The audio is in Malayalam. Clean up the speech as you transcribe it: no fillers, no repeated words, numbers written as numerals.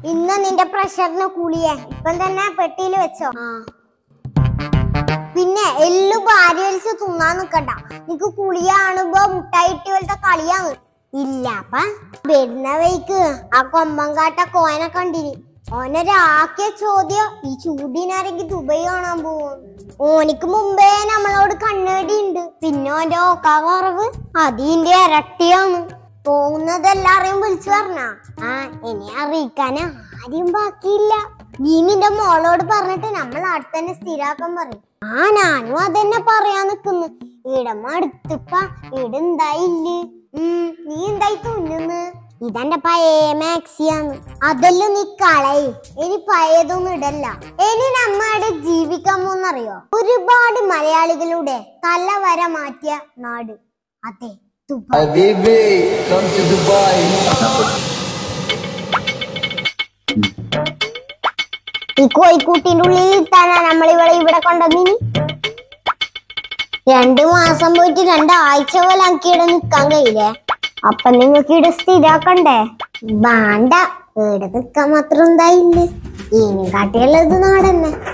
ഇന്ന് നിന്റെ പ്രഷറിന് കുളിയേ ഇപ്പം തന്നെ പെട്ടിയിൽ വെച്ചോ. പിന്നെ എല്ലു ഭാര്യ വലിച്ച് തിന്നാൻ നിക്കണ്ട. നിനക്ക് കുളിയാണുമ്പോ മുട്ടായിട്ട് പോലത്തെ കളിയാണ് ഇല്ല. അപ്പ വരുന്ന വഴിക്ക് ആ കൊമ്പങ്കാട്ട കോയനെ കണ്ടിന്. ഓനൊരാക്കിയ ചോദ്യം ഈ ചൂടിനാരെങ്കിൽ ദുബായ് കാണാൻ പോകും. ഓനിക്ക് മുമ്പേ നമ്മളോട് കണ്ണേടി ഉണ്ട്. പിന്നെ ഓന്റെ ഓക്കാ കുറവ് അതിന്റെ ഇരട്ടിയാണ്. പോകുന്നതെല്ലാരെയും വിളിച്ചു പറഞ്ഞ എന്നെ അറിയിക്കാൻ ആരും ബാക്കിയില്ല. നീ നിന്റെ മോളോട് പറഞ്ഞിട്ട് നമ്മൾ അടുത്ത് തന്നെ സ്ഥിരാക്കാൻ പറയും. ഞാനും അതന്നെ പറയാൻ നിക്കുന്നു. ഇടമ്മ അടുത്തിപ്പ ഇവിടെ എന്തായില്ലേ? നീ എന്തായി തുന്നുന്ന്? ഇതെന്റെ പഴയ മാക്സിയാണ്. അതെല്ലാം നീ കളയി. ഇനി പഴയതൊന്നും ഇടല്ല. ഇനി നമ്മടെ ജീവിക്കാൻ പോന്നറിയോ? ഒരുപാട് മലയാളികളുടെ തല വര മാറ്റിയ നാട്. അതെ, ഈ കോഴിക്കൂട്ടിന്റെ ഉള്ളിൽ ഇരുത്താനാ നമ്മളിവിടെ ഇവിടെ കൊണ്ടുവന്നിനി. 2 മാസം പോയിട്ട് 2 ആഴ്ച പോലെ എനിക്ക് ഇവിടെ നിക്കാൻ കഴിയില്ലേ? അപ്പൊ നിങ്ങൾക്ക് ഇവിടെ സ്ഥിരാക്കണ്ടേ? വേണ്ട, ഇവിടെ നിക്കാൻ മാത്രം എന്തായില്ലേ? ഇനി കാട്ടിയുള്ളത് നാടന്നെ.